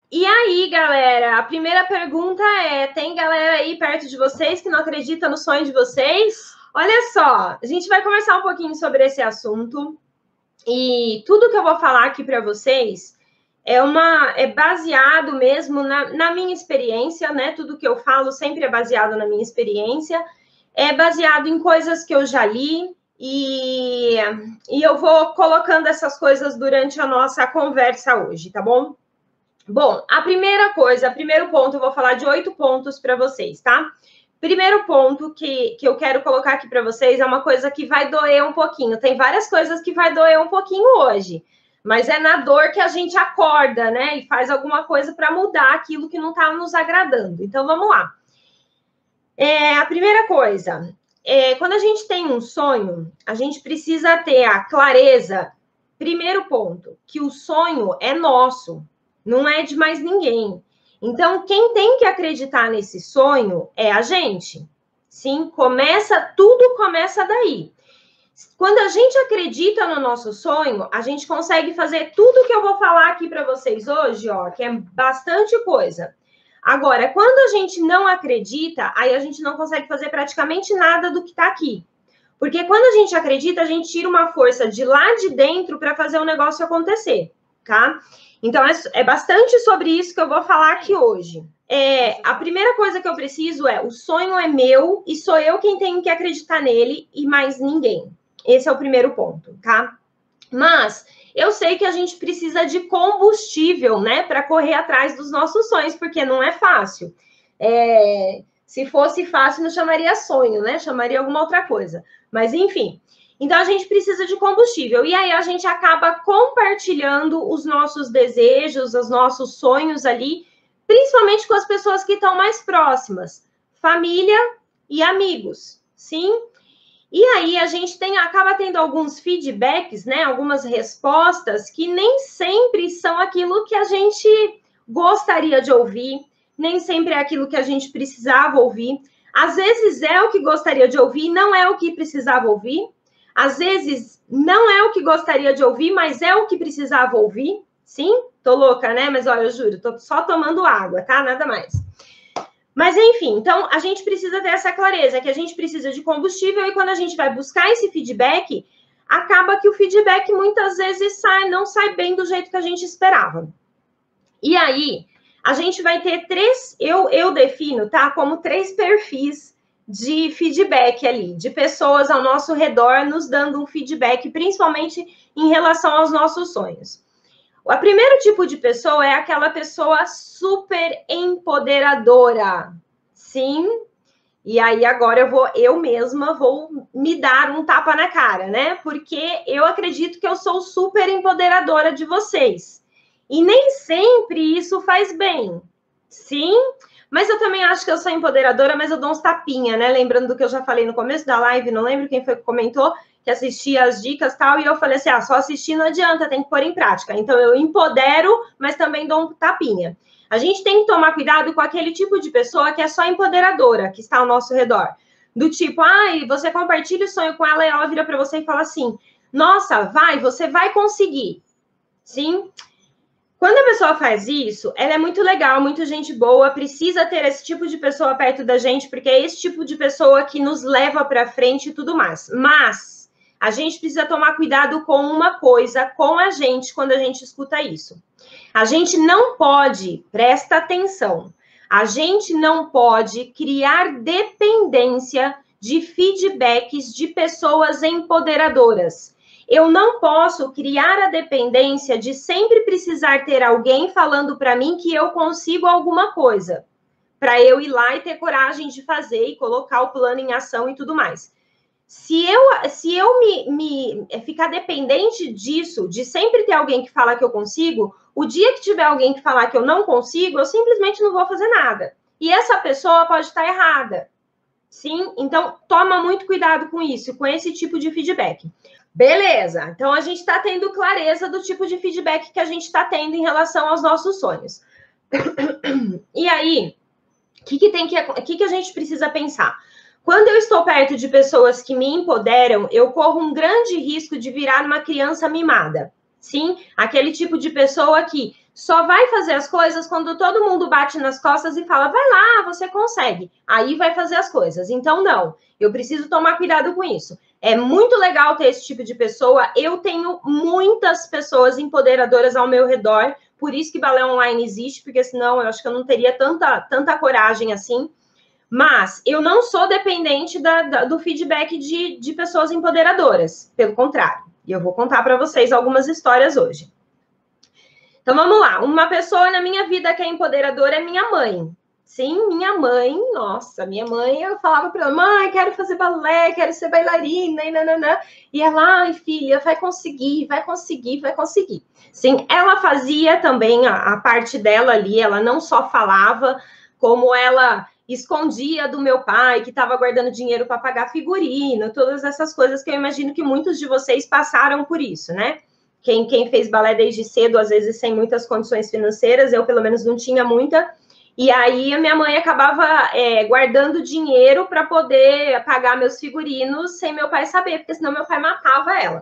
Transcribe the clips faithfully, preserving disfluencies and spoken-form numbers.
E aí, galera, a primeira pergunta é: tem galera aí perto de vocês que não acredita no sonho de vocês? Olha só, a gente vai conversar um pouquinho sobre esse assunto e tudo que eu vou falar aqui para vocês é uma é baseado mesmo na, na minha experiência, né? Tudo que eu falo sempre é baseado na minha experiência, é baseado em coisas que eu já li e, e eu vou colocando essas coisas durante a nossa conversa hoje, tá bom? Bom, a primeira coisa, primeiro ponto, eu vou falar de oito pontos para vocês, tá? Primeiro ponto que, que eu quero colocar aqui para vocês é uma coisa que vai doer um pouquinho. Tem várias coisas que vai doer um pouquinho hoje, mas é na dor que a gente acorda, né? E faz alguma coisa para mudar aquilo que não está nos agradando. Então, vamos lá. É, a primeira coisa, é, quando a gente tem um sonho, a gente precisa ter a clareza. Primeiro ponto, que o sonho é nosso. Não é de mais ninguém. Então, quem tem que acreditar nesse sonho é a gente. Sim, começa, tudo começa daí. Quando a gente acredita no nosso sonho, a gente consegue fazer tudo que eu vou falar aqui para vocês hoje, ó, que é bastante coisa. Agora, quando a gente não acredita, aí a gente não consegue fazer praticamente nada do que está aqui. Porque quando a gente acredita, a gente tira uma força de lá de dentro para fazer o negócio acontecer, tá? Então, é, é bastante sobre isso que eu vou falar aqui hoje. É, a primeira coisa que eu preciso é, o sonho é meu e sou eu quem tenho que acreditar nele e mais ninguém. Esse é o primeiro ponto, tá? Mas eu sei que a gente precisa de combustível, né, para correr atrás dos nossos sonhos, porque não é fácil. É, se fosse fácil, não chamaria sonho, né? Chamaria alguma outra coisa. Mas, enfim... Então, a gente precisa de combustível. E aí, a gente acaba compartilhando os nossos desejos, os nossos sonhos ali, principalmente com as pessoas que estão mais próximas. Família e amigos, sim? E aí, a gente tem, acaba tendo alguns feedbacks, né? Algumas respostas que nem sempre são aquilo que a gente gostaria de ouvir, nem sempre é aquilo que a gente precisava ouvir. Às vezes, é o que gostaria de ouvir, não é o que precisava ouvir. Às vezes, não é o que gostaria de ouvir, mas é o que precisava ouvir. Sim? Tô louca, né? Mas, olha, eu juro, tô só tomando água, tá? Nada mais. Mas, enfim, então, a gente precisa ter essa clareza, que a gente precisa de combustível e quando a gente vai buscar esse feedback, acaba que o feedback muitas vezes sai, não sai bem do jeito que a gente esperava. E aí, a gente vai ter três, eu, eu defino, tá? Como três perfis de feedback ali, de pessoas ao nosso redor nos dando um feedback, principalmente em relação aos nossos sonhos. O primeiro tipo de pessoa é aquela pessoa super empoderadora. Sim. E aí agora eu vou, eu mesma vou me dar um tapa na cara, né? Porque eu acredito que eu sou super empoderadora de vocês. E nem sempre isso faz bem. Sim. Mas eu também acho que eu sou empoderadora, mas eu dou uns tapinha, né? Lembrando do que eu já falei no começo da live, não lembro quem foi que comentou, que assistia as dicas e tal, e eu falei assim, ah, só assistir não adianta, tem que pôr em prática. Então, eu empodero, mas também dou um tapinha. A gente tem que tomar cuidado com aquele tipo de pessoa que é só empoderadora, que está ao nosso redor. Do tipo, ah, você compartilha o sonho com ela e ela vira para você e fala assim, nossa, vai, você vai conseguir. Sim? Quando a pessoa faz isso, ela é muito legal, muito gente boa, precisa ter esse tipo de pessoa perto da gente, porque é esse tipo de pessoa que nos leva para frente e tudo mais. Mas a gente precisa tomar cuidado com uma coisa, com a gente, quando a gente escuta isso. A gente não pode, presta atenção, a gente não pode criar dependência de feedbacks de pessoas empoderadoras. Eu não posso criar a dependência de sempre precisar ter alguém falando para mim que eu consigo alguma coisa, para eu ir lá e ter coragem de fazer e colocar o plano em ação e tudo mais. Se eu, se eu me, me ficar dependente disso, de sempre ter alguém que fala que eu consigo, o dia que tiver alguém que falar que eu não consigo, eu simplesmente não vou fazer nada. E essa pessoa pode estar errada. Sim? Então, toma muito cuidado com isso, com esse tipo de feedback. Beleza, então a gente está tendo clareza do tipo de feedback que a gente está tendo em relação aos nossos sonhos. E aí, o que, que, tem que, que, que a gente precisa pensar? Quando eu estou perto de pessoas que me empoderam, eu corro um grande risco de virar uma criança mimada. Sim, aquele tipo de pessoa que só vai fazer as coisas quando todo mundo bate nas costas e fala, vai lá, você consegue. Aí vai fazer as coisas. Então, não. Eu preciso tomar cuidado com isso. É muito legal ter esse tipo de pessoa. Eu tenho muitas pessoas empoderadoras ao meu redor. Por isso que balé online existe, porque senão eu acho que eu não teria tanta, tanta coragem assim. Mas eu não sou dependente da, da, do feedback de, de pessoas empoderadoras. Pelo contrário. E eu vou contar para vocês algumas histórias hoje. Então, vamos lá. Uma pessoa na minha vida que é empoderadora é minha mãe. Sim, minha mãe. Nossa, minha mãe, eu falava para ela, mãe, quero fazer balé, quero ser bailarina, e nananã. E ela, ai, filha, vai conseguir, vai conseguir, vai conseguir. Sim, ela fazia também a, a parte dela ali, ela não só falava, como ela escondia do meu pai, que estava guardando dinheiro para pagar figurino, todas essas coisas que eu imagino que muitos de vocês passaram por isso, né? Quem, quem fez balé desde cedo, às vezes sem muitas condições financeiras, eu pelo menos não tinha muita, e aí a minha mãe acabava é, guardando dinheiro para poder pagar meus figurinos sem meu pai saber, porque senão meu pai matava ela.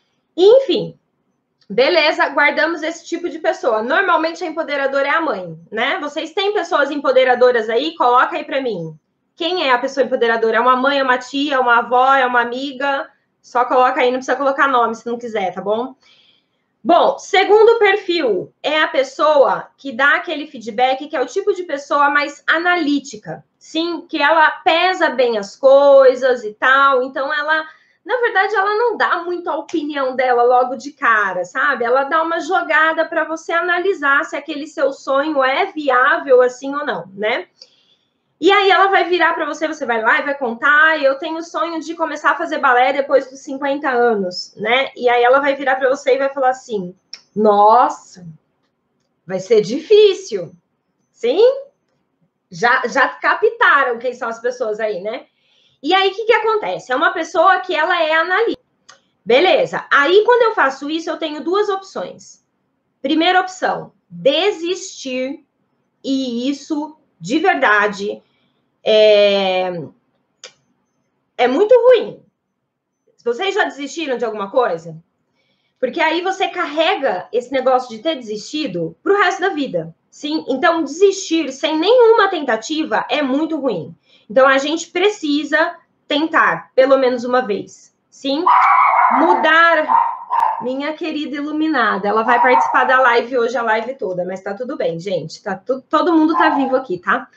Enfim, beleza, guardamos esse tipo de pessoa. Normalmente a empoderadora é a mãe, né? Vocês têm pessoas empoderadoras aí? Coloca aí para mim. Quem é a pessoa empoderadora? É uma mãe, é uma tia, é uma avó, é uma amiga? Só coloca aí, não precisa colocar nome se não quiser, tá bom? Bom, segundo perfil, é a pessoa que dá aquele feedback, que é o tipo de pessoa mais analítica, sim, que ela pesa bem as coisas e tal, então ela, na verdade, ela não dá muito a opinião dela logo de cara, sabe? Ela dá uma jogada para você analisar se aquele seu sonho é viável assim ou não, né? E aí ela vai virar para você, você vai lá e vai contar, eu tenho o sonho de começar a fazer balé depois dos cinquenta anos, né? E aí ela vai virar para você e vai falar assim, nossa, vai ser difícil. Sim? Já, já captaram quem são as pessoas aí, né? E aí, o que que acontece? É uma pessoa que ela é analítica. Beleza. Aí, quando eu faço isso, eu tenho duas opções. Primeira opção, desistir. E isso, de verdade, É... é muito ruim. Vocês já desistiram de alguma coisa? Porque aí você carrega esse negócio de ter desistido para o resto da vida. Sim? Então, desistir sem nenhuma tentativa é muito ruim. Então, a gente precisa tentar, pelo menos uma vez. Sim? Mudar. Minha querida iluminada, ela vai participar da live hoje, a live toda, mas tá tudo bem, gente. Tá tu... Todo mundo tá vivo aqui, tá?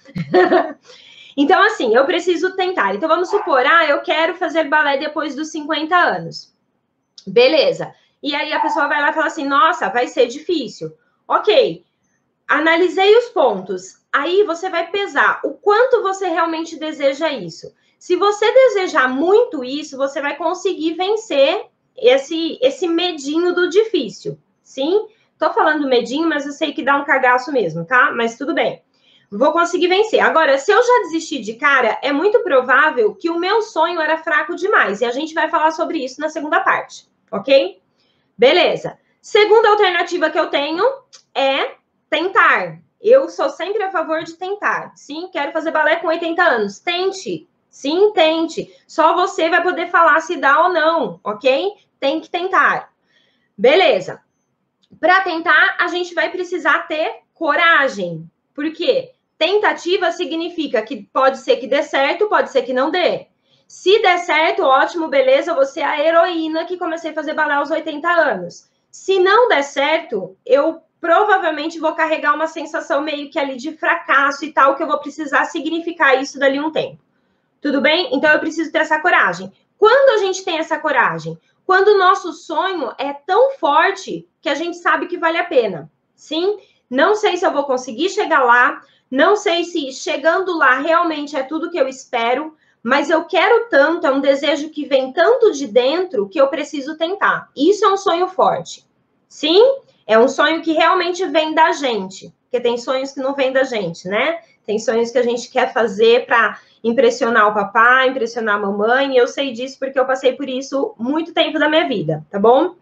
Então, assim, eu preciso tentar. Então, vamos supor, ah, eu quero fazer balé depois dos cinquenta anos. Beleza. E aí a pessoa vai lá e fala assim, nossa, vai ser difícil. Ok. Analisei os pontos. Aí você vai pesar o quanto você realmente deseja isso. Se você desejar muito isso, você vai conseguir vencer esse, esse medinho do difícil. Sim? Tô falando medinho, mas eu sei que dá um cagaço mesmo, tá? Mas tudo bem. Vou conseguir vencer. Agora, se eu já desistir de cara, é muito provável que o meu sonho era fraco demais. E a gente vai falar sobre isso na segunda parte, ok? Beleza. Segunda alternativa que eu tenho é tentar. Eu sou sempre a favor de tentar. Sim, quero fazer balé com oitenta anos. Tente. Sim, tente. Só você vai poder falar se dá ou não, ok? Tem que tentar. Beleza. Para tentar, a gente vai precisar ter coragem. Por quê? Tentativa significa que pode ser que dê certo, pode ser que não dê. Se der certo, ótimo, beleza, você é a heroína que comecei a fazer balé aos oitenta anos. Se não der certo, eu provavelmente vou carregar uma sensação meio que ali de fracasso e tal, que eu vou precisar significar isso dali um tempo. Tudo bem? Então, eu preciso ter essa coragem. Quando a gente tem essa coragem? Quando o nosso sonho é tão forte que a gente sabe que vale a pena. Sim? Não sei se eu vou conseguir chegar lá, não sei se chegando lá realmente é tudo que eu espero, mas eu quero tanto, é um desejo que vem tanto de dentro que eu preciso tentar. Isso é um sonho forte. Sim? É um sonho que realmente vem da gente, porque tem sonhos que não vêm da gente, né? Tem sonhos que a gente quer fazer para impressionar o papai, impressionar a mamãe, e eu sei disso porque eu passei por isso muito tempo da minha vida, tá bom?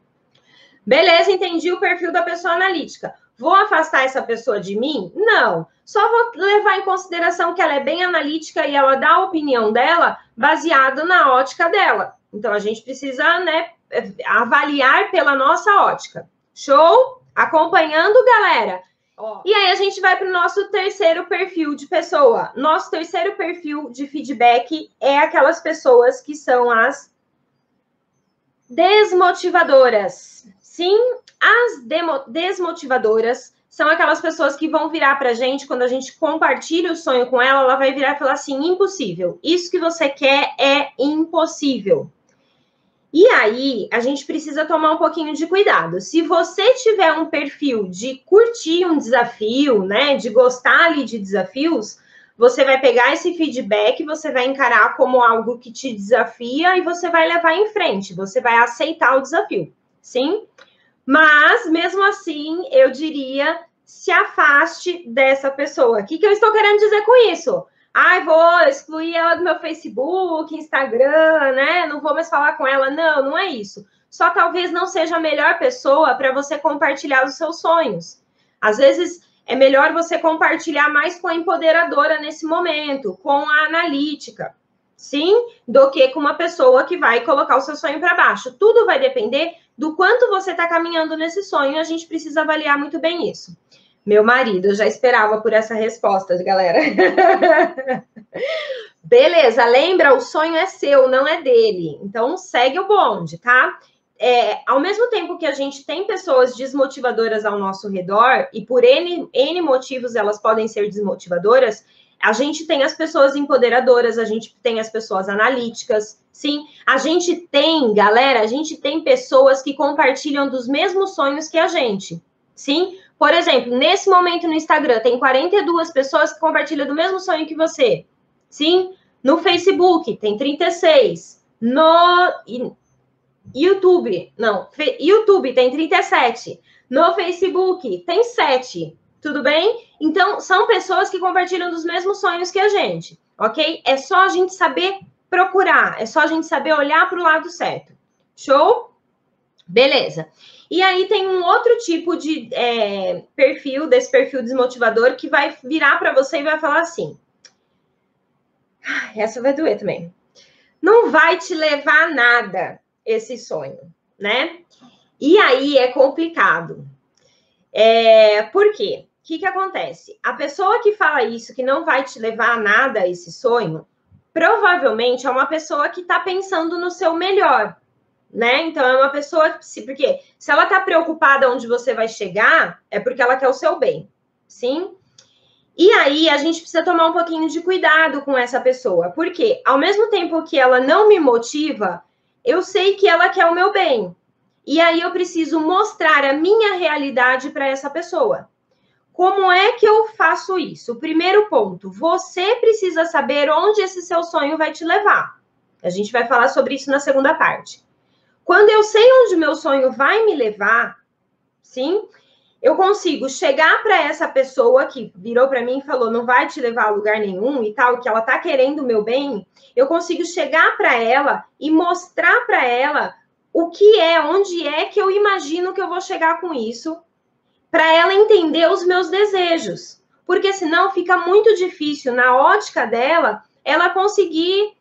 Beleza, entendi o perfil da pessoa analítica. Vou afastar essa pessoa de mim? Não. Só vou levar em consideração que ela é bem analítica e ela dá a opinião dela baseada na ótica dela. Então, a gente precisa, né, avaliar pela nossa ótica. Show? Acompanhando, galera? Ó. E aí a gente vai para o nosso terceiro perfil de pessoa. Nosso terceiro perfil de feedback é aquelas pessoas que são as desmotivadoras. Sim, as desmotivadoras são aquelas pessoas que vão virar para a gente, quando a gente compartilha o sonho com ela, ela vai virar e falar assim, impossível. Isso que você quer é impossível. E aí, a gente precisa tomar um pouquinho de cuidado. Se você tiver um perfil de curtir um desafio, né, de gostar ali de desafios, você vai pegar esse feedback, você vai encarar como algo que te desafia e você vai levar em frente, você vai aceitar o desafio, sim? Mas, mesmo assim, eu diria, se afaste dessa pessoa. O que, que eu estou querendo dizer com isso? Ai, vou excluir ela do meu Facebook, Instagram, né? Não vou mais falar com ela. Não, não é isso. Só talvez não seja a melhor pessoa para você compartilhar os seus sonhos. Às vezes, é melhor você compartilhar mais com a empoderadora nesse momento, com a analítica, sim? Do que com uma pessoa que vai colocar o seu sonho para baixo. Tudo vai depender do quanto você está caminhando nesse sonho. A gente precisa avaliar muito bem isso. Meu marido, eu já esperava por essa resposta, galera. Beleza, lembra? O sonho é seu, não é dele. Então, segue o bonde, tá? É, ao mesmo tempo que a gente tem pessoas desmotivadoras ao nosso redor, e por N, N motivos elas podem ser desmotivadoras, a gente tem as pessoas empoderadoras, a gente tem as pessoas analíticas, sim. A gente tem, galera, a gente tem pessoas que compartilham dos mesmos sonhos que a gente, sim. Por exemplo, nesse momento no Instagram, tem quarenta e duas pessoas que compartilham do mesmo sonho que você. Sim? No Facebook, tem trinta e seis. No YouTube, não, YouTube tem trinta e sete. No Facebook, tem sete. Tudo bem? Então, são pessoas que compartilham dos mesmos sonhos que a gente, ok? É só a gente saber procurar, é só a gente saber olhar para o lado certo. Show? Beleza. E aí tem um outro tipo de é, perfil, desse perfil desmotivador, que vai virar para você e vai falar assim, essa vai doer também, não vai te levar a nada esse sonho, né? E aí é complicado. É, por quê? O que, que acontece? A pessoa que fala isso, que não vai te levar a nada esse sonho, provavelmente é uma pessoa que está pensando no seu melhor, né? Então, é uma pessoa que, porque se ela tá preocupada onde você vai chegar, é porque ela quer o seu bem, sim? E aí, a gente precisa tomar um pouquinho de cuidado com essa pessoa, porque ao mesmo tempo que ela não me motiva, eu sei que ela quer o meu bem. E aí, eu preciso mostrar a minha realidade para essa pessoa. Como é que eu faço isso? O primeiro ponto, você precisa saber onde esse seu sonho vai te levar. A gente vai falar sobre isso na segunda parte. Quando eu sei onde meu sonho vai me levar, sim, eu consigo chegar para essa pessoa que virou para mim e falou, não vai te levar a lugar nenhum e tal, que ela tá querendo o meu bem, eu consigo chegar para ela e mostrar para ela o que é, onde é que eu imagino que eu vou chegar com isso, para ela entender os meus desejos. Porque senão fica muito difícil, na ótica dela, ela conseguir...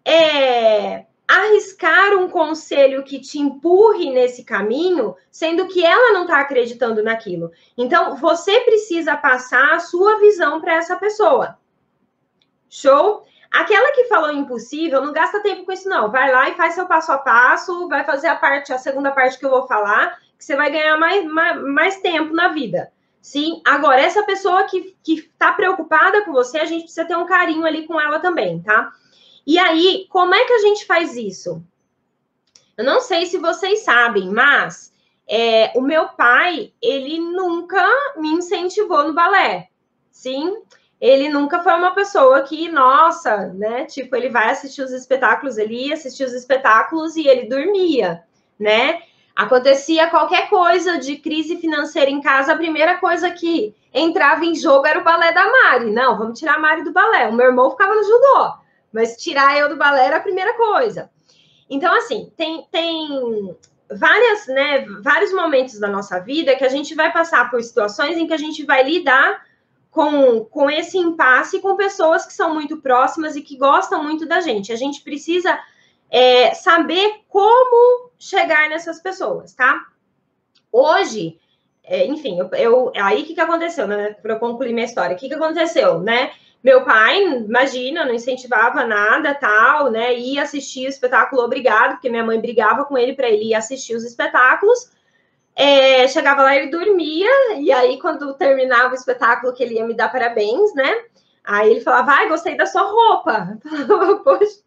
É, arriscar um conselho que te empurre nesse caminho, sendo que ela não está acreditando naquilo. Então, você precisa passar a sua visão para essa pessoa. Show? Aquela que falou impossível, não gasta tempo com isso, não. Vai lá e faz seu passo a passo, vai fazer a parte, a segunda parte que eu vou falar, que você vai ganhar mais, mais, mais tempo na vida. Sim? Agora, essa pessoa que está preocupada com você, a gente precisa ter um carinho ali com ela também, tá? E aí, como é que a gente faz isso? Eu não sei se vocês sabem, mas é, o meu pai, ele nunca me incentivou no balé, sim? Ele nunca foi uma pessoa que, nossa, né? Tipo, ele vai assistir os espetáculos, ele ia assistir os espetáculos e ele dormia, né? Acontecia qualquer coisa de crise financeira em casa, a primeira coisa que entrava em jogo era o balé da Mari. Não, vamos tirar a Mari do balé. O meu irmão ficava no judô. Mas tirar eu do balé era a primeira coisa. Então, assim, tem, tem várias, né, vários momentos da nossa vida que a gente vai passar por situações em que a gente vai lidar com, com esse impasse com pessoas que são muito próximas e que gostam muito da gente. A gente precisa é, saber como chegar nessas pessoas, tá? Hoje, é, enfim, eu, eu aí o que, que aconteceu, né? Para eu concluir minha história, o que, que aconteceu, né? Meu pai, imagina, não incentivava nada, tal, né? Ia assistir o espetáculo obrigado, porque minha mãe brigava com ele para ele ir assistir os espetáculos. É, chegava lá, ele dormia, e aí, quando terminava o espetáculo, que ele ia me dar parabéns, né? Aí ele falava, vai, gostei da sua roupa. Eu falava, poxa,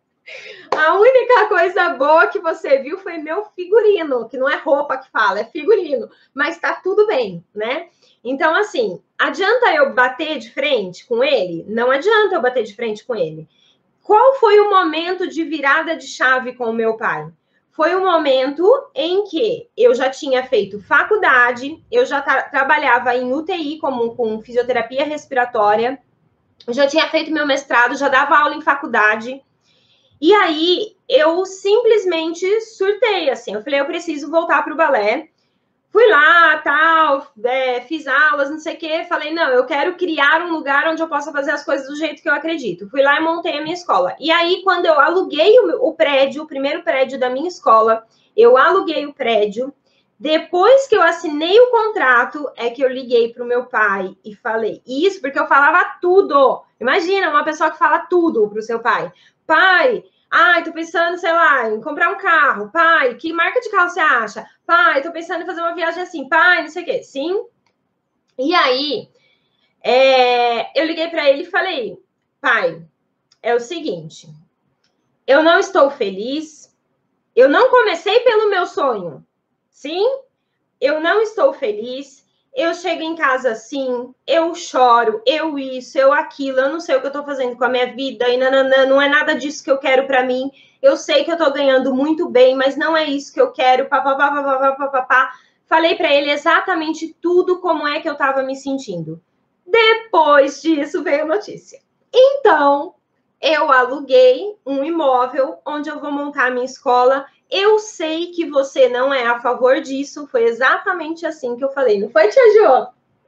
a única coisa boa que você viu foi meu figurino, que não é roupa que fala, é figurino, mas tá tudo bem, né? Então, assim, adianta eu bater de frente com ele? Não adianta eu bater de frente com ele. Qual foi o momento de virada de chave com o meu pai? Foi o momento em que eu já tinha feito faculdade, eu já tra trabalhava em U T I como com fisioterapia respiratória, eu já tinha feito meu mestrado, já dava aula em faculdade. E aí eu simplesmente surtei, assim, eu falei, eu preciso voltar para o balé. Fui lá, tal, é, fiz aulas, não sei o quê. Falei, não, eu quero criar um lugar onde eu possa fazer as coisas do jeito que eu acredito. Fui lá e montei a minha escola. E aí, quando eu aluguei o, o prédio, o primeiro prédio da minha escola, eu aluguei o prédio. Depois que eu assinei o contrato, é que eu liguei para o meu pai e falei isso, porque eu falava tudo. Imagina, uma pessoa que fala tudo para o seu pai. Pai, ai, tô pensando, sei lá, em comprar um carro. Pai, que marca de carro você acha? Pai, tô pensando em fazer uma viagem assim. Pai, não sei o quê. Sim. E aí, é, eu liguei para ele e falei, pai, é o seguinte, eu não estou feliz, eu não comecei pelo meu sonho. Sim, eu não estou feliz, eu chego em casa assim, eu choro, eu isso, eu aquilo, eu não sei o que eu tô fazendo com a minha vida, e nananã, não é nada disso que eu quero para mim. Eu sei que eu tô ganhando muito bem, mas não é isso que eu quero, papapá, papapá, papapá. Falei para ele exatamente tudo como é que eu tava me sentindo. Depois disso veio a notícia. Então, eu aluguei um imóvel onde eu vou montar a minha escola. Eu sei que você não é a favor disso. Foi exatamente assim que eu falei. Não foi, tia Jo?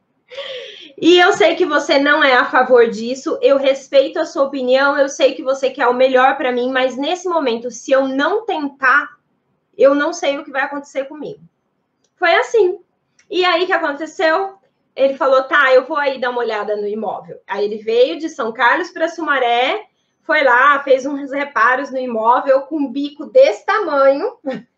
E eu sei que você não é a favor disso. Eu respeito a sua opinião. Eu sei que você quer o melhor para mim. Mas nesse momento, se eu não tentar, eu não sei o que vai acontecer comigo. Foi assim. E aí, o que aconteceu? Ele falou, tá, eu vou aí dar uma olhada no imóvel. Aí ele veio de São Carlos para Sumaré, foi lá, fez uns reparos no imóvel com um bico desse tamanho.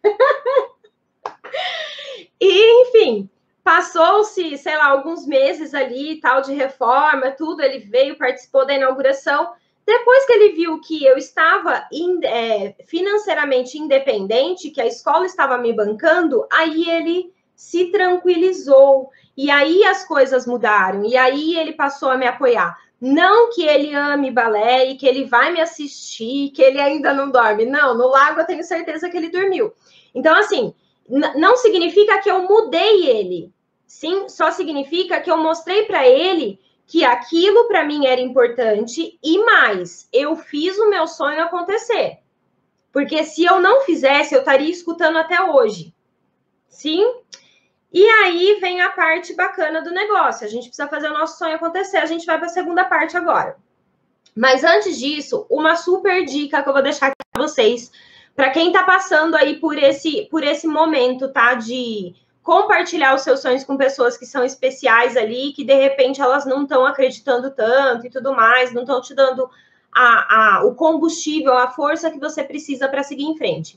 E, enfim, passou-se, sei lá, alguns meses ali, tal, de reforma, tudo. Ele veio, participou da inauguração. Depois que ele viu que eu estava in, é, financeiramente independente, que a escola estava me bancando, aí ele se tranquilizou. E aí as coisas mudaram. E aí ele passou a me apoiar. Não que ele ame balé e que ele vai me assistir, que ele ainda não dorme. Não, no lago eu tenho certeza que ele dormiu. Então, assim, não significa que eu mudei ele. Sim, só significa que eu mostrei para ele que aquilo para mim era importante e mais, eu fiz o meu sonho acontecer. Porque se eu não fizesse, eu estaria escutando até hoje. Sim? E aí vem a parte bacana do negócio. A gente precisa fazer o nosso sonho acontecer. A gente vai para a segunda parte agora. Mas antes disso, uma super dica que eu vou deixar aqui para vocês, para quem está passando aí por esse, por esse momento, tá? De compartilhar os seus sonhos com pessoas que são especiais ali, que de repente elas não estão acreditando tanto e tudo mais, não estão te dando a, a, o combustível, a força que você precisa para seguir em frente.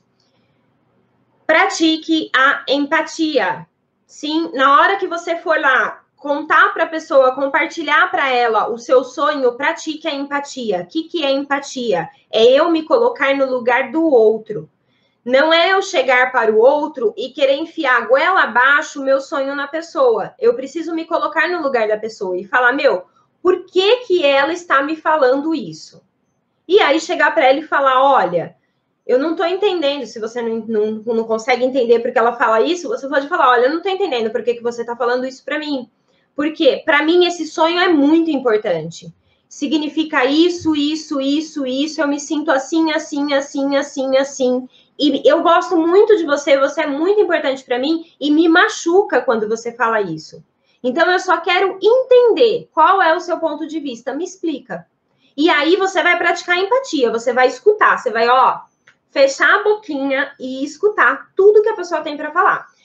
Pratique a empatia. Sim, na hora que você for lá contar para a pessoa, compartilhar para ela o seu sonho, pratique a empatia. O que, que é empatia? É eu me colocar no lugar do outro. Não é eu chegar para o outro e querer enfiar a goela abaixo o meu sonho na pessoa. Eu preciso me colocar no lugar da pessoa e falar, meu, por que, que ela está me falando isso? E aí chegar para ela e falar, olha, eu não estou entendendo, se você não, não, não consegue entender porque ela fala isso, você pode falar, olha, eu não estou entendendo por que, que você está falando isso para mim. Porque, para mim, esse sonho é muito importante. Significa isso, isso, isso, isso, eu me sinto assim, assim, assim, assim, assim. E eu gosto muito de você, você é muito importante para mim e me machuca quando você fala isso. Então, eu só quero entender qual é o seu ponto de vista, me explica. E aí, você vai praticar empatia, você vai escutar, você vai, ó, fechar a boquinha e escutar tudo que a pessoa tem para falar.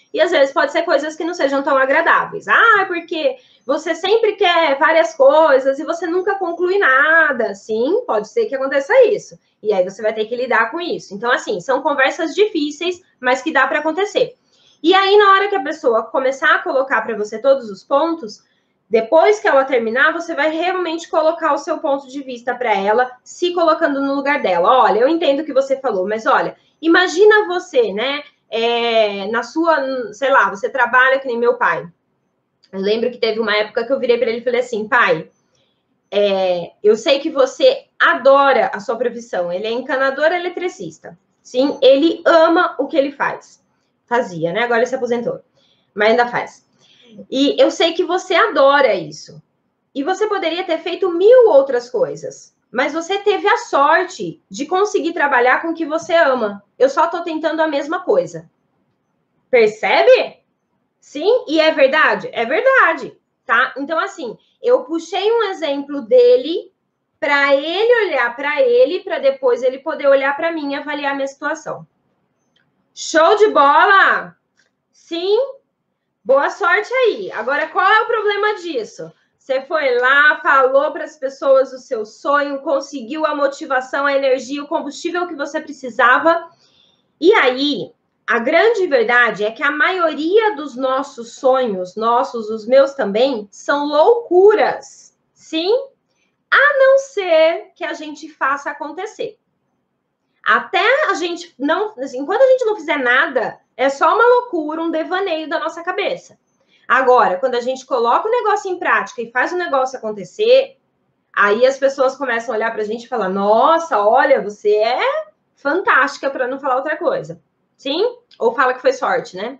e às vezes pode ser coisas que não sejam tão agradáveis. Ah, porque você sempre quer várias coisas e você nunca conclui nada. Sim, pode ser que aconteça isso. E aí você vai ter que lidar com isso. Então, assim, são conversas difíceis, mas que dá para acontecer. E aí, na hora que a pessoa começar a colocar para você todos os pontos, depois que ela terminar, você vai realmente colocar o seu ponto de vista para ela, se colocando no lugar dela. Olha, eu entendo o que você falou, mas olha, imagina você, né, é, na sua, sei lá, você trabalha que nem meu pai. Eu lembro que teve uma época que eu virei para ele e falei assim, pai, é, eu sei que você adora a sua profissão, ele é encanador eletricista, sim, ele ama o que ele faz. Fazia, né? Agora ele se aposentou, mas ainda faz. E eu sei que você adora isso. E você poderia ter feito mil outras coisas, mas você teve a sorte de conseguir trabalhar com o que você ama. Eu só estou tentando a mesma coisa. Percebe? Sim, e é verdade? É verdade, tá? Então, assim, eu puxei um exemplo dele para ele olhar para ele, para depois ele poder olhar para mim e avaliar a minha situação. Show de bola? Sim? Boa sorte aí. Agora, qual é o problema disso? Você foi lá, falou para as pessoas o seu sonho, conseguiu a motivação, a energia, o combustível que você precisava. E aí, a grande verdade é que a maioria dos nossos sonhos, nossos, os meus também, são loucuras. Sim? A não ser que a gente faça acontecer. Até a gente não, assim, enquanto a gente não fizer nada, é só uma loucura, um devaneio da nossa cabeça. Agora, quando a gente coloca o negócio em prática e faz o negócio acontecer, aí as pessoas começam a olhar para a gente e falar, nossa, olha, você é fantástica, para não falar outra coisa. Sim? Ou fala que foi sorte, né?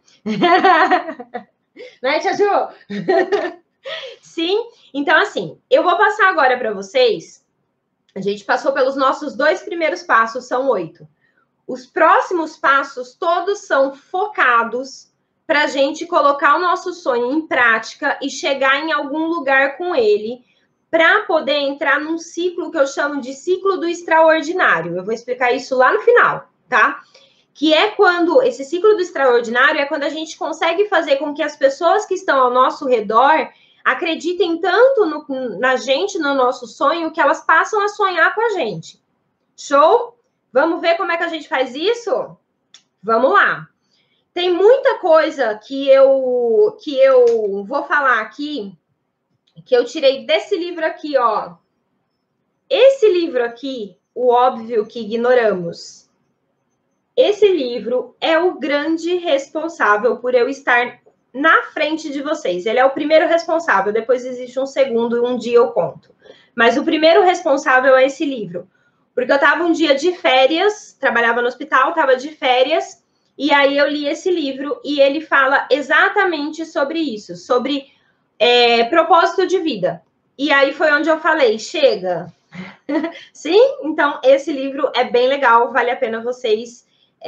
Né, Tia Ju? Sim? Então, assim, eu vou passar agora para vocês. A gente passou pelos nossos dois primeiros passos, são oito. Os próximos passos todos são focados para a gente colocar o nosso sonho em prática e chegar em algum lugar com ele, para poder entrar num ciclo que eu chamo de ciclo do extraordinário. Eu vou explicar isso lá no final, tá? Que é quando, esse ciclo do extraordinário é quando a gente consegue fazer com que as pessoas que estão ao nosso redor acreditem tanto no, na gente, no nosso sonho, que elas passam a sonhar com a gente. Show? Vamos ver como é que a gente faz isso? Vamos lá. Tem muita coisa que eu, que eu vou falar aqui, que eu tirei desse livro aqui, ó. Esse livro aqui, O Óbvio que Ignoramos. Esse livro é o grande responsável por eu estar na frente de vocês. Ele é o primeiro responsável, depois existe um segundo e um dia eu conto. Mas o primeiro responsável é esse livro. Porque eu estava um dia de férias, trabalhava no hospital, estava de férias, e aí eu li esse livro e ele fala exatamente sobre isso, sobre é, propósito de vida. E aí foi onde eu falei, chega. Sim? Então, esse livro é bem legal, vale a pena vocês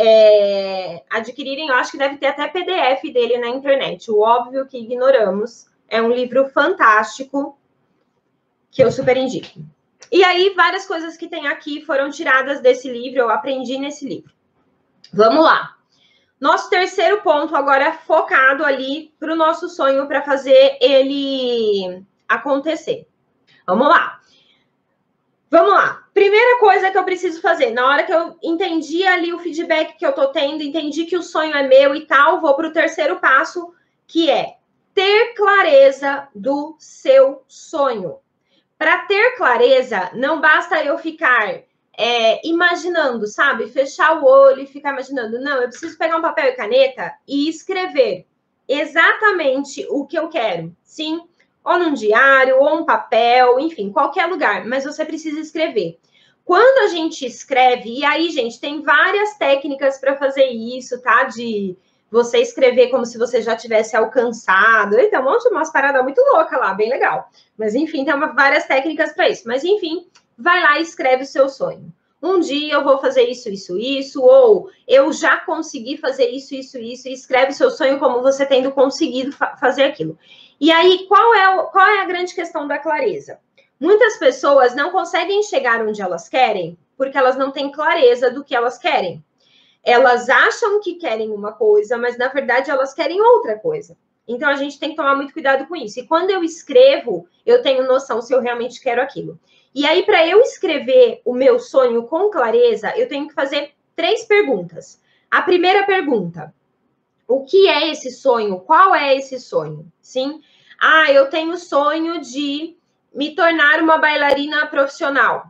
É, adquirirem. Eu acho que deve ter até P D F dele na internet. O Óbvio que Ignoramos. É um livro fantástico que eu super indico. E aí, várias coisas que tem aqui foram tiradas desse livro, eu aprendi nesse livro. Vamos lá. Nosso terceiro ponto agora é focado ali para o nosso sonho, para fazer ele acontecer. Vamos lá. Vamos lá. Primeira coisa que eu preciso fazer, na hora que eu entendi ali o feedback que eu tô tendo, entendi que o sonho é meu e tal, vou para o terceiro passo, que é ter clareza do seu sonho. Para ter clareza, não basta eu ficar é, imaginando, sabe? Fechar o olho e ficar imaginando. Não, eu preciso pegar um papel e caneta e escrever exatamente o que eu quero. Sim, ou num diário, ou um papel, enfim, qualquer lugar, mas você precisa escrever. Quando a gente escreve, e aí, gente, tem várias técnicas para fazer isso, tá? De você escrever como se você já tivesse alcançado. Então, um monte de umas paradas muito loucas lá, bem legal. Mas, enfim, tem uma, várias técnicas para isso. Mas, enfim, vai lá e escreve o seu sonho. Um dia eu vou fazer isso, isso, isso, ou eu já consegui fazer isso, isso, isso, e escreve o seu sonho como você tendo conseguido fa- fazer aquilo. E aí, qual é, o, qual é a grande questão da clareza? Muitas pessoas não conseguem chegar onde elas querem porque elas não têm clareza do que elas querem. Elas acham que querem uma coisa, mas na verdade elas querem outra coisa. Então a gente tem que tomar muito cuidado com isso. E quando eu escrevo, eu tenho noção se eu realmente quero aquilo. E aí, para eu escrever o meu sonho com clareza, eu tenho que fazer três perguntas. A primeira pergunta: o que é esse sonho? Qual é esse sonho? Sim? Ah, eu tenho o sonho de me tornar uma bailarina profissional.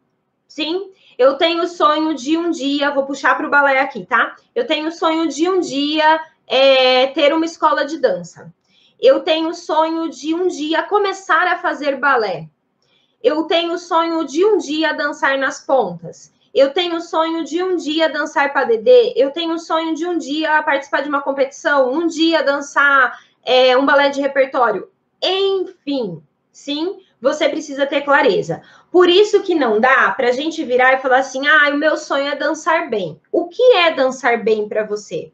Sim? Eu tenho o sonho de um dia, vou puxar para o balé aqui, tá? Eu tenho o sonho de um dia é, ter uma escola de dança. Eu tenho o sonho de um dia começar a fazer balé. Eu tenho o sonho de um dia dançar nas pontas. Eu tenho o sonho de um dia dançar padedê. Eu tenho o sonho de um dia participar de uma competição, um dia dançar é, um balé de repertório. Enfim, sim, você precisa ter clareza. Por isso que não dá para a gente virar e falar assim, ah, o meu sonho é dançar bem. O que é dançar bem para você?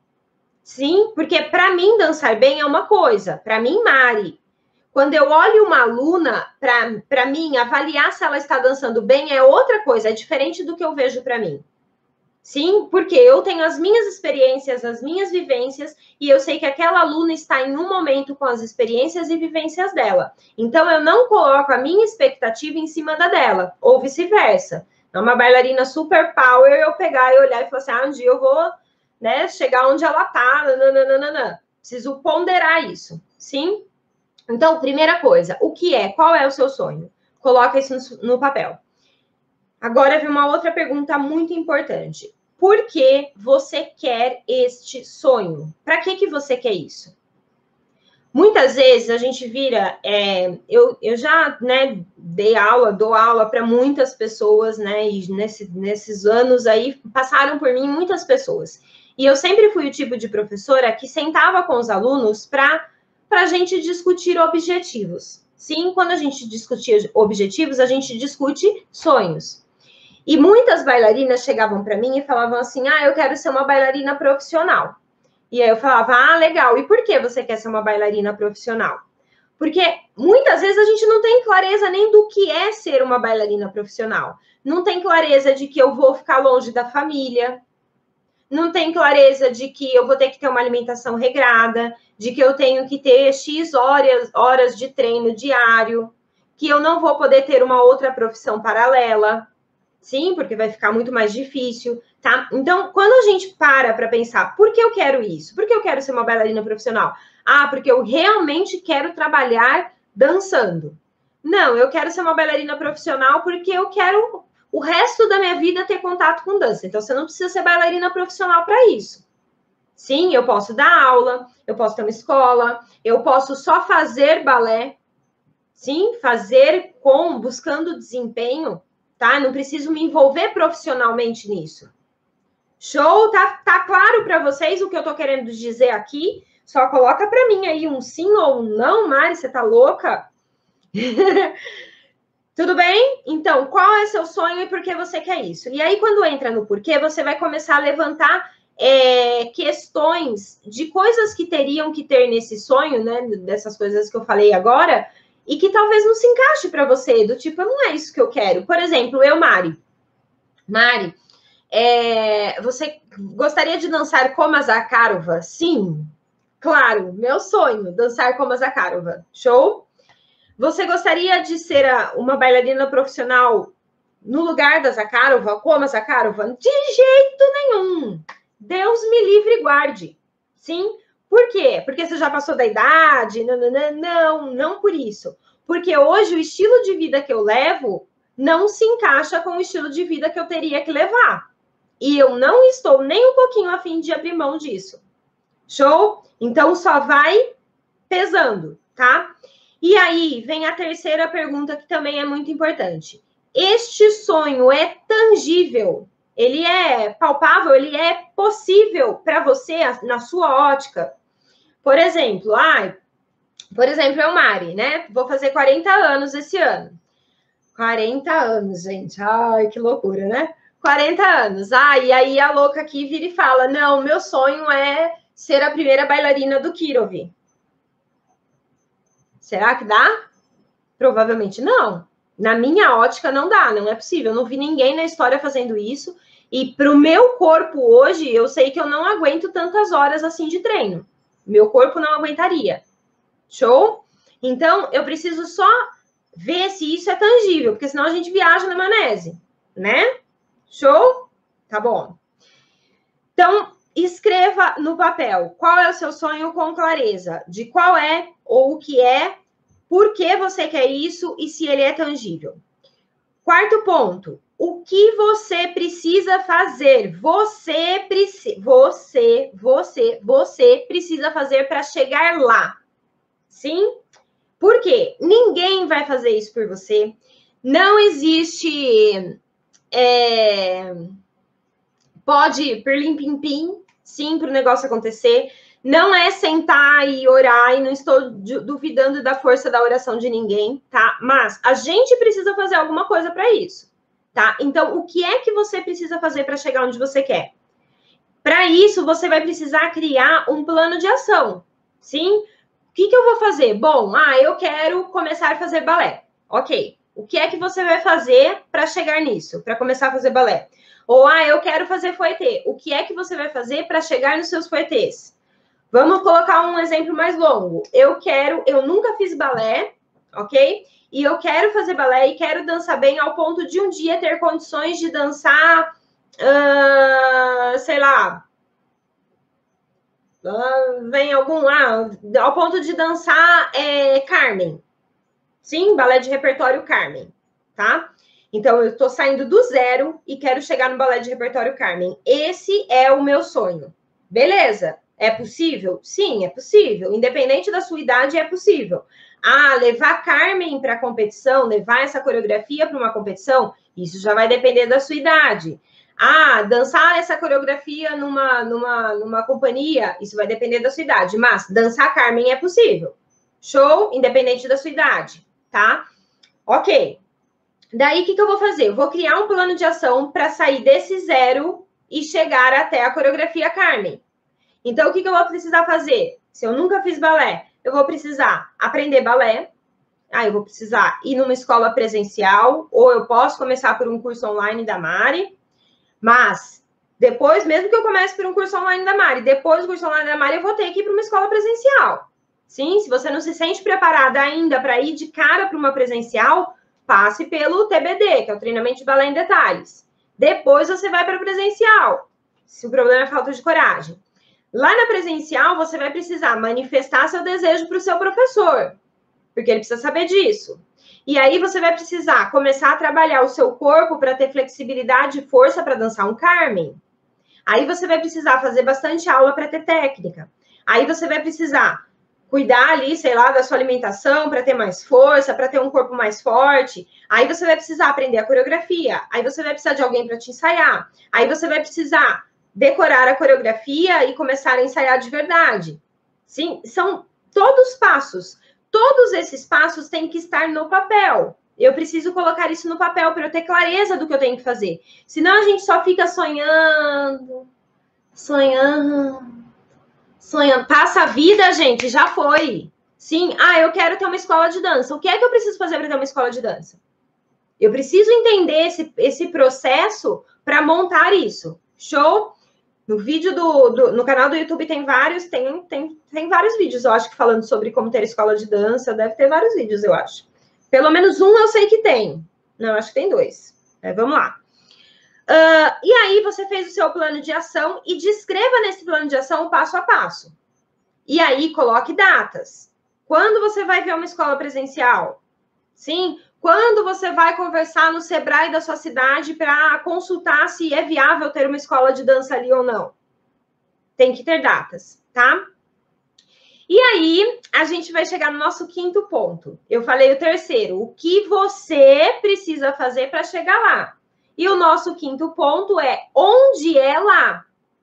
Sim, porque para mim dançar bem é uma coisa. Para mim, Mari, quando eu olho uma aluna, para mim, avaliar se ela está dançando bem é outra coisa, é diferente do que eu vejo para mim. Sim, porque eu tenho as minhas experiências, as minhas vivências, e eu sei que aquela aluna está em um momento com as experiências e vivências dela. Então, eu não coloco a minha expectativa em cima da dela, ou vice-versa. É uma bailarina super power, eu pegar e olhar e falar assim, ah, um dia eu vou, né, chegar onde ela está, nananana. Preciso ponderar isso, sim? Então, primeira coisa, o que é? Qual é o seu sonho? Coloca isso no, no papel. Agora vem uma outra pergunta muito importante. Por que você quer este sonho? Para que, que você quer isso? Muitas vezes a gente vira... É, eu, eu já né, dei aula, dou aula para muitas pessoas, né? E nesse, nesses anos aí passaram por mim muitas pessoas. E eu sempre fui o tipo de professora que sentava com os alunos para... para a gente discutir objetivos. Sim, quando a gente discutir objetivos, a gente discute sonhos. E muitas bailarinas chegavam para mim e falavam assim, ah, eu quero ser uma bailarina profissional. E aí eu falava, ah, legal, e por que você quer ser uma bailarina profissional? Porque muitas vezes a gente não tem clareza nem do que é ser uma bailarina profissional. Não tem clareza de que eu vou ficar longe da família, não tem clareza de que eu vou ter que ter uma alimentação regrada, de que eu tenho que ter X horas, horas de treino diário, que eu não vou poder ter uma outra profissão paralela. Sim, porque vai ficar muito mais difícil, tá? Então, quando a gente para para pensar, por que eu quero isso? Por que eu quero ser uma bailarina profissional? Ah, porque eu realmente quero trabalhar dançando. Não, eu quero ser uma bailarina profissional porque eu quero o resto da minha vida ter contato com dança. Então, você não precisa ser bailarina profissional para isso. Sim, eu posso dar aula, eu posso ter uma escola, eu posso só fazer balé. Sim, fazer com, buscando desempenho, tá? Não preciso me envolver profissionalmente nisso. Show? Tá, tá claro para vocês o que eu tô querendo dizer aqui? Só coloca para mim aí um sim ou um não, Mari, você tá louca? Tudo bem? Então, qual é seu sonho e por que você quer isso? E aí, quando entra no porquê, você vai começar a levantar é, questões de coisas que teriam que ter nesse sonho, né? Dessas coisas que eu falei agora, e que talvez não se encaixe para você, do tipo, não é isso que eu quero. Por exemplo, eu, Mari. Mari, é, você gostaria de dançar como a Zakharova? Sim, claro, meu sonho, dançar como a Zakharova. Show? Você gostaria de ser uma bailarina profissional no lugar da Zakharova, como a Zakharova? De jeito nenhum. Deus me livre e guarde. Sim? Por quê? Porque você já passou da idade? Não, não, não, não por isso. Porque hoje o estilo de vida que eu levo não se encaixa com o estilo de vida que eu teria que levar. E eu não estou nem um pouquinho a fim de abrir mão disso. Show? Então, só vai pesando, tá? E aí, vem a terceira pergunta, que também é muito importante. Este sonho é tangível? Ele é palpável? Ele é possível para você, na sua ótica? Por exemplo, ai, por exemplo, eu, Mari, né? Vou fazer quarenta anos esse ano. quarenta anos, gente. Ai, que loucura, né? quarenta anos. Ah, e aí a louca aqui vira e fala, não, meu sonho é ser a primeira bailarina do Kirov. Será que dá? Provavelmente não. Na minha ótica, não dá, não é possível. Eu não vi ninguém na história fazendo isso. E para o meu corpo hoje, eu sei que eu não aguento tantas horas assim de treino. Meu corpo não aguentaria. Show? Então, eu preciso só ver se isso é tangível, porque senão a gente viaja na maionese, né? Show? Tá bom. Então, escreva no papel qual é o seu sonho com clareza, de qual é ou o que é, por que você quer isso e se ele é tangível. Quarto ponto, o que você precisa fazer? Você precisa, você, você, você precisa fazer para chegar lá. Sim? Por quê? Ninguém vai fazer isso por você. Não existe é, pode pirlim pim pim, sim, para o negócio acontecer. Não é sentar e orar, e não estou duvidando da força da oração de ninguém, tá? Mas a gente precisa fazer alguma coisa para isso, tá? Então, o que é que você precisa fazer para chegar onde você quer? Para isso, você vai precisar criar um plano de ação, sim? O que, que eu vou fazer? Bom, ah, eu quero começar a fazer balé. Ok. O que é que você vai fazer para chegar nisso? Para começar a fazer balé? Ou, ah, eu quero fazer fouetê. O que é que você vai fazer para chegar nos seus fouetês? Vamos colocar um exemplo mais longo. Eu quero, eu nunca fiz balé, ok? E eu quero fazer balé e quero dançar bem ao ponto de um dia ter condições de dançar, uh, sei lá, uh, vem algum lá, ah, ao ponto de dançar é, Carmen. Sim, balé de repertório Carmen, tá? Então, eu tô saindo do zero e quero chegar no balé de repertório Carmen. Esse é o meu sonho. Beleza? É possível? Sim, é possível. Independente da sua idade, é possível. Ah, levar Carmen para a competição, levar essa coreografia para uma competição, isso já vai depender da sua idade. Ah, dançar essa coreografia numa, numa, numa companhia, isso vai depender da sua idade. Mas dançar Carmen é possível. Show? Independente da sua idade, tá? Ok. Daí, o que, que eu vou fazer? Eu vou criar um plano de ação para sair desse zero e chegar até a coreografia Carmen. Então, o que, que eu vou precisar fazer? Se eu nunca fiz balé, eu vou precisar aprender balé. Ah, eu vou precisar ir numa escola presencial, ou eu posso começar por um curso online da Mari. Mas, depois, mesmo que eu comece por um curso online da Mari, depois do curso online da Mari, eu vou ter que ir para uma escola presencial. Sim, se você não se sente preparada ainda para ir de cara para uma presencial, passe pelo T B D, que é o treinamento de balé em detalhes. Depois você vai para o presencial, se o problema é falta de coragem. Lá na presencial, você vai precisar manifestar seu desejo para o seu professor, porque ele precisa saber disso. E aí você vai precisar começar a trabalhar o seu corpo para ter flexibilidade e força para dançar um Carmen. Aí você vai precisar fazer bastante aula para ter técnica. Aí você vai precisar cuidar ali, sei lá, da sua alimentação para ter mais força, para ter um corpo mais forte. Aí você vai precisar aprender a coreografia. Aí você vai precisar de alguém para te ensaiar. Aí você vai precisar decorar a coreografia e começar a ensaiar de verdade. Sim, são todos passos. Todos esses passos têm que estar no papel. Eu preciso colocar isso no papel para eu ter clareza do que eu tenho que fazer. Senão a gente só fica sonhando, sonhando, sonhando. Passa a vida, gente, já foi. Sim, ah, eu quero ter uma escola de dança. O que é que eu preciso fazer para ter uma escola de dança? Eu preciso entender esse, esse processo para montar isso. Show? No vídeo do, do no canal do YouTube tem vários, tem, tem, tem vários vídeos, eu acho que falando sobre como ter escola de dança, deve ter vários vídeos, eu acho. Pelo menos um eu sei que tem. Não, acho que tem dois. É, vamos lá. Uh, e aí você fez o seu plano de ação e descreva nesse plano de ação o passo a passo. E aí coloque datas. Quando você vai ver uma escola presencial? Sim? Quando você vai conversar no Sebrae da sua cidade para consultar se é viável ter uma escola de dança ali ou não? Tem que ter datas, tá? E aí, a gente vai chegar no nosso quinto ponto. Eu falei o terceiro, o que você precisa fazer para chegar lá? E o nosso quinto ponto é, onde é lá?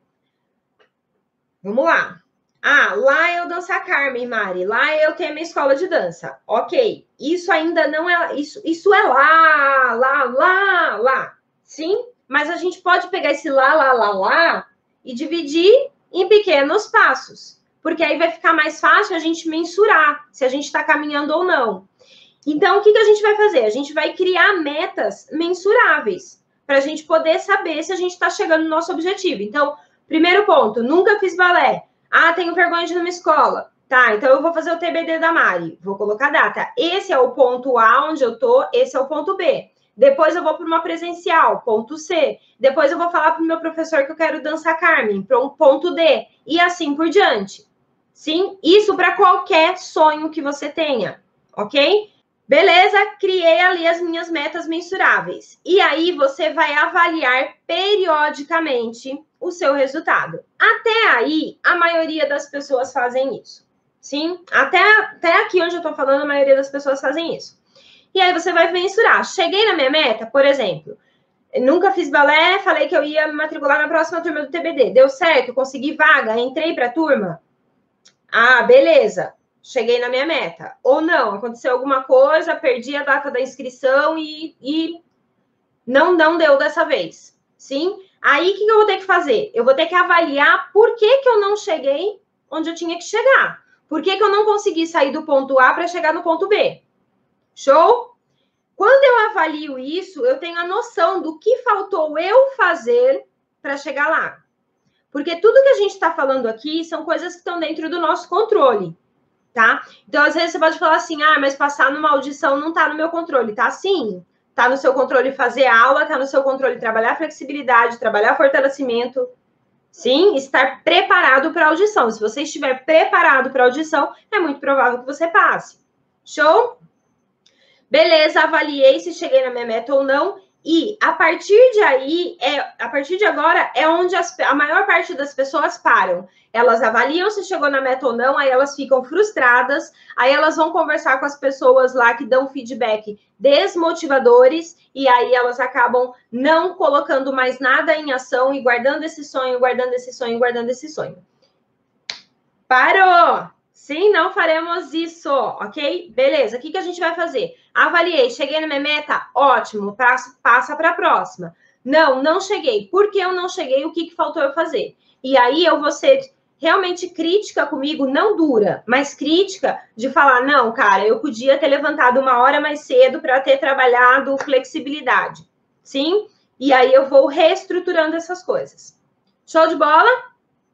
Vamos lá. Ah, lá eu dançar Carmen, Mari. Lá eu tenho a minha escola de dança. Ok. Isso ainda não é... Isso, isso é lá, lá, lá, lá. Sim? Mas a gente pode pegar esse lá, lá, lá, lá e dividir em pequenos passos. Porque aí vai ficar mais fácil a gente mensurar se a gente está caminhando ou não. Então, o que, que a gente vai fazer? A gente vai criar metas mensuráveis. para a gente poder saber se a gente está chegando no nosso objetivo. Então, primeiro ponto, nunca fiz balé. Ah, tenho vergonha de ir numa escola. Tá, então eu vou fazer o T B D da Mari. Vou colocar a data. Esse é o ponto A onde eu tô, esse é o ponto B. Depois eu vou para uma presencial, ponto C. Depois eu vou falar para o meu professor que eu quero dançar Carmen, para um ponto D. E assim por diante. Sim, isso para qualquer sonho que você tenha, ok? Beleza, criei ali as minhas metas mensuráveis. E aí você vai avaliar periodicamente o seu resultado. Até aí, a maioria das pessoas fazem isso. Sim, até, até aqui onde eu tô falando, a maioria das pessoas fazem isso. E aí você vai mensurar. Cheguei na minha meta, por exemplo, nunca fiz balé, falei que eu ia me matricular na próxima turma do T B D. Deu certo, consegui vaga, entrei para a turma. Ah, beleza, cheguei na minha meta. Ou não, aconteceu alguma coisa, perdi a data da inscrição e, e não, não deu dessa vez. Sim? Aí, o que eu vou ter que fazer? Eu vou ter que avaliar por que, que eu não cheguei onde eu tinha que chegar. Por que, que eu não consegui sair do ponto A para chegar no ponto B? Show? Quando eu avalio isso, eu tenho a noção do que faltou eu fazer para chegar lá. Porque tudo que a gente está falando aqui são coisas que estão dentro do nosso controle, tá? Então, às vezes, você pode falar assim, ah, mas passar numa audição não está no meu controle. Tá sim. Está no seu controle fazer aula, está no seu controle trabalhar flexibilidade, trabalhar fortalecimento. Sim, estar preparado para a audição. Se você estiver preparado para a audição, é muito provável que você passe. Show? Beleza, avaliei se cheguei na minha meta ou não. E a partir de aí, é, a partir de agora, é onde as, a maior parte das pessoas param. Elas avaliam se chegou na meta ou não, aí elas ficam frustradas, aí elas vão conversar com as pessoas lá que dão feedback desmotivadores, e aí elas acabam não colocando mais nada em ação e guardando esse sonho, guardando esse sonho, guardando esse sonho. Parou! Sim, não faremos isso, ok? Beleza, o que, que a gente vai fazer? Avaliei, cheguei na minha meta? Ótimo, passo, passa para a próxima. Não, não cheguei. Por que eu não cheguei? O que, que faltou eu fazer? E aí eu vou ser realmente crítica comigo, não dura, mas crítica de falar, não, cara, eu podia ter levantado uma hora mais cedo para ter trabalhado flexibilidade. Sim? E aí eu vou reestruturando essas coisas. Show de bola?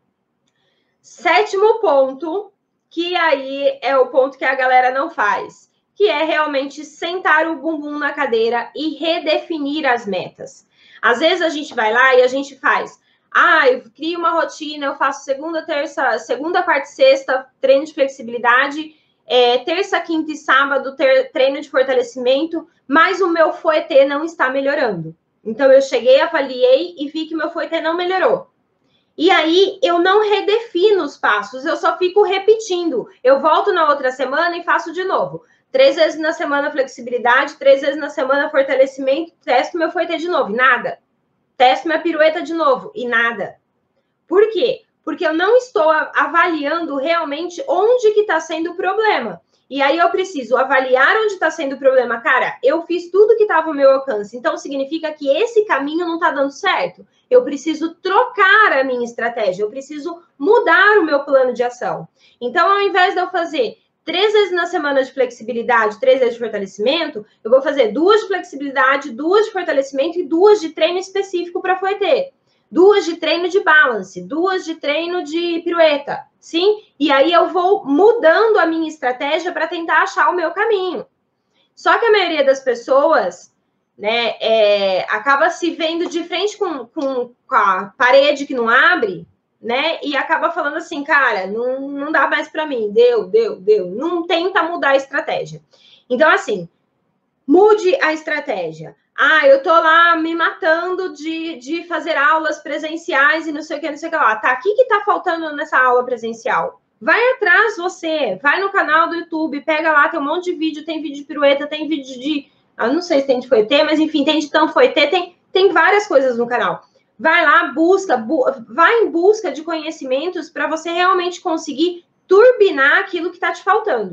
Sétimo ponto, que aí é o ponto que a galera não faz, que é realmente sentar o bumbum na cadeira e redefinir as metas. Às vezes a gente vai lá e a gente faz, ah, eu crio uma rotina, eu faço segunda, terça, segunda, quarta e sexta, treino de flexibilidade, é, terça, quinta e sábado, ter, treino de fortalecimento, mas o meu F O E T não está melhorando. Então eu cheguei, avaliei e vi que meu F O E T não melhorou. E aí, eu não redefino os passos, eu só fico repetindo. Eu volto na outra semana e faço de novo. Três vezes na semana flexibilidade, três vezes na semana fortalecimento, testo meu F O E T de novo, e nada. Testo minha pirueta de novo, e nada. Por quê? Porque eu não estou avaliando realmente onde que está sendo o problema. E aí eu preciso avaliar onde está sendo o problema. Cara, eu fiz tudo que estava ao meu alcance, então significa que esse caminho não está dando certo. Eu preciso trocar a minha estratégia, eu preciso mudar o meu plano de ação. Então, ao invés de eu fazer três vezes na semana de flexibilidade, três vezes de fortalecimento, eu vou fazer duas de flexibilidade, duas de fortalecimento e duas de treino específico para F O E T. Duas de treino de balance, duas de treino de pirueta, sim? E aí eu vou mudando a minha estratégia para tentar achar o meu caminho. Só que a maioria das pessoas, né, é, acaba se vendo de frente com, com, com a parede que não abre, né, e acaba falando assim, cara, não, não dá mais para mim, deu, deu, deu. Não tenta mudar a estratégia. Então, assim, mude a estratégia. Ah, eu tô lá me matando de, de fazer aulas presenciais e não sei o que, não sei o que lá. Tá, o que que tá faltando nessa aula presencial? Vai atrás você, vai no canal do YouTube, pega lá, tem um monte de vídeo, tem vídeo de pirueta, tem vídeo de... Eu não sei se tem de F O E T, mas enfim, tem de tão F O E T, tem, tem várias coisas no canal. Vai lá, busca, bu, vai em busca de conhecimentos para você realmente conseguir turbinar aquilo que tá te faltando.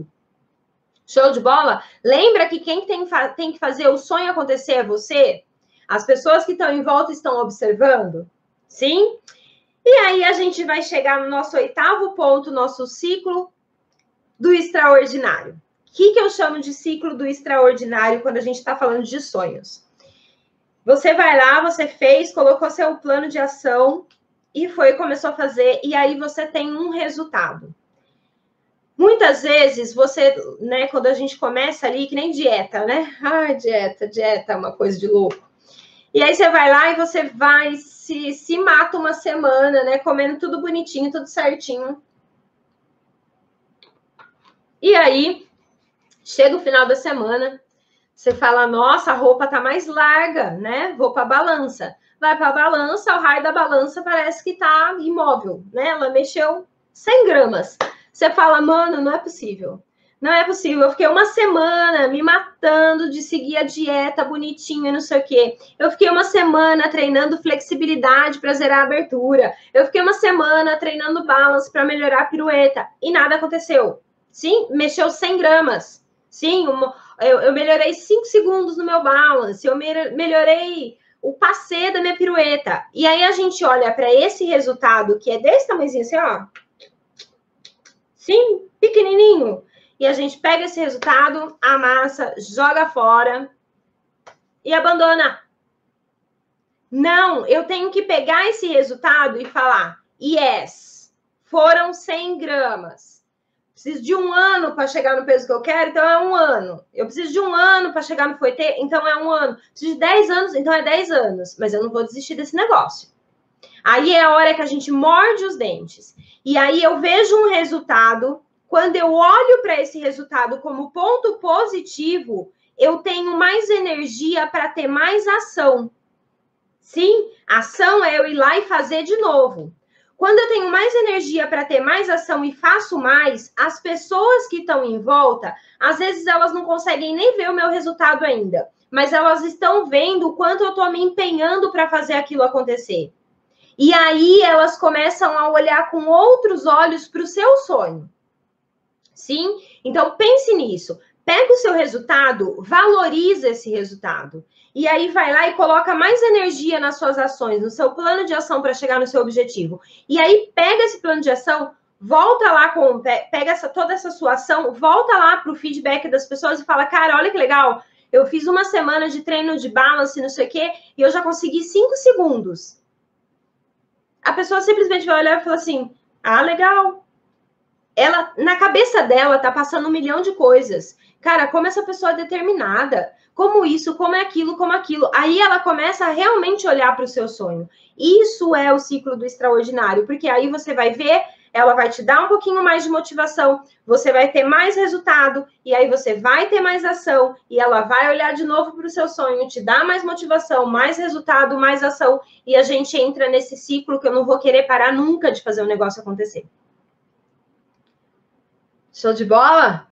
Show de bola? Lembra que quem tem, tem que fazer o sonho acontecer é você? As pessoas que estão em volta estão observando? Sim? E aí a gente vai chegar no nosso oitavo ponto, nosso ciclo do extraordinário. O que, que eu chamo de ciclo do extraordinário quando a gente está falando de sonhos? Você vai lá, você fez, colocou seu plano de ação e foi, começou a fazer, e aí você tem um resultado. Muitas vezes você, né, quando a gente começa ali, que nem dieta, né? Ai, dieta, dieta é uma coisa de louco. E aí você vai lá e você vai, se, se mata uma semana, né? Comendo tudo bonitinho, tudo certinho. E aí, chega o final da semana, você fala, nossa, a roupa tá mais larga, né? Vou pra balança. Vai pra balança, o raio da balança parece que tá imóvel, né? Ela mexeu cem gramas. Você fala, mano, não é possível. Não é possível. Eu fiquei uma semana me matando de seguir a dieta bonitinha, não sei o quê. Eu fiquei uma semana treinando flexibilidade para zerar a abertura. Eu fiquei uma semana treinando balance para melhorar a pirueta. E nada aconteceu. Sim, mexeu cem gramas. Sim, uma, eu, eu melhorei cinco segundos no meu balance. Eu me, melhorei o passê da minha pirueta. E aí a gente olha para esse resultado, que é desse tamanhozinho assim, ó. Sim, pequenininho. E a gente pega esse resultado, amassa, joga fora e abandona. Não, eu tenho que pegar esse resultado e falar, yes, foram cem gramas. Preciso de um ano para chegar no peso que eu quero, então é um ano. Eu preciso de um ano para chegar no foetê, então é um ano. Preciso de dez anos, então é dez anos. Mas eu não vou desistir desse negócio. Aí é a hora que a gente morde os dentes. E aí eu vejo um resultado. Quando eu olho para esse resultado como ponto positivo, eu tenho mais energia para ter mais ação. Sim, ação é eu ir lá e fazer de novo. Quando eu tenho mais energia para ter mais ação e faço mais, as pessoas que estão em volta, às vezes elas não conseguem nem ver o meu resultado ainda, mas elas estão vendo o quanto eu estou me empenhando para fazer aquilo acontecer. E aí elas começam a olhar com outros olhos para o seu sonho. Sim? Então pense nisso. Pega o seu resultado, valoriza esse resultado. E aí vai lá e coloca mais energia nas suas ações, no seu plano de ação para chegar no seu objetivo. E aí pega esse plano de ação, volta lá com, pega essa, toda essa sua ação, volta lá para o feedback das pessoas e fala, cara, olha que legal, eu fiz uma semana de treino de balance, não sei o quê, e eu já consegui cinco segundos. A pessoa simplesmente vai olhar e falar assim, ah, legal. Ela, na cabeça dela, tá passando um milhão de coisas. Cara, como essa pessoa é determinada, como isso, como é aquilo, como aquilo. Aí ela começa a realmente olhar para o seu sonho. Isso é o ciclo do extraordinário, porque aí você vai ver, ela vai te dar um pouquinho mais de motivação, você vai ter mais resultado, e aí você vai ter mais ação, e ela vai olhar de novo para o seu sonho, te dar mais motivação, mais resultado, mais ação, e a gente entra nesse ciclo que eu não vou querer parar nunca de fazer o negócio acontecer. Show de bola?